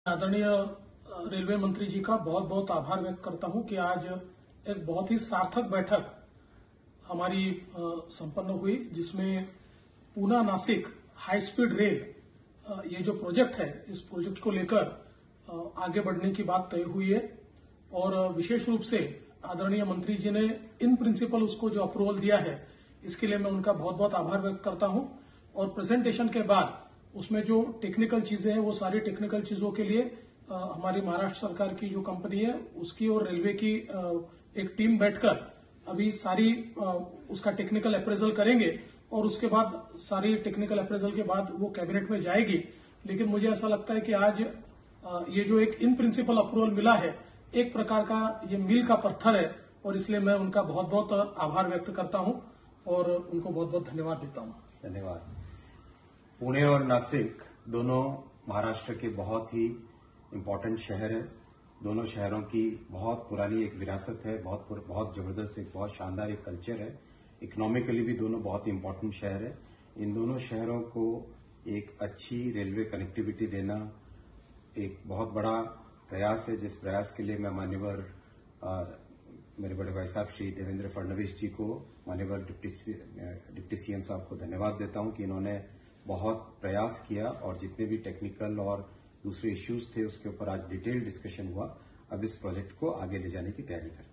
आदरणीय रेलवे मंत्री जी का बहुत बहुत आभार व्यक्त करता हूं कि आज एक बहुत ही सार्थक बैठक हमारी संपन्न हुई, जिसमें Poona Nashik high speed rail ये जो प्रोजेक्ट है, इस प्रोजेक्ट को लेकर आगे बढ़ने की बात तय हुई है। और विशेष रूप से आदरणीय मंत्री जी ने इन प्रिंसिपल उसको जो अप्रूवल दिया है, इसके लिए मैं उनका बहुत बहुत आभार व्यक्त करता हूं। और प्रेजेंटेशन के बाद उसमें जो टेक्निकल चीजें हैं, वो सारी टेक्निकल चीजों के लिए हमारी महाराष्ट्र सरकार की जो कंपनी है उसकी और रेलवे की एक टीम बैठकर अभी सारी उसका टेक्निकल अप्रेजल करेंगे और उसके बाद सारी टेक्निकल अप्रेजल के बाद वो कैबिनेट में जाएगी। लेकिन मुझे ऐसा लगता है कि आज ये जो एक इन प्रिंसिपल अप्रूवल मिला है, एक प्रकार का ये मील का पत्थर है, और इसलिए मैं उनका बहुत बहुत आभार व्यक्त करता हूं और उनको बहुत बहुत धन्यवाद देता हूं। धन्यवाद। पुणे और नासिक दोनों महाराष्ट्र के बहुत ही इम्पोर्टेंट शहर है। दोनों शहरों की बहुत पुरानी एक विरासत है, बहुत जबरदस्त एक बहुत शानदार एक कल्चर है। इकोनॉमिकली भी दोनों बहुत ही इम्पोर्टेंट शहर है। इन दोनों शहरों को एक अच्छी रेलवे कनेक्टिविटी देना एक बहुत बड़ा प्रयास है, जिस प्रयास के लिए मैं माननीय मेरे बड़े भाई साहब श्री देवेंद्र फडणवीस जी को, माननीय डिप्टी सीएम साहब को धन्यवाद देता हूं कि इन्होंने बहुत प्रयास किया और जितने भी टेक्निकल और दूसरे इश्यूज थे उसके ऊपर आज डिटेल डिस्कशन हुआ। अब इस प्रोजेक्ट को आगे ले जाने की तैयारी कर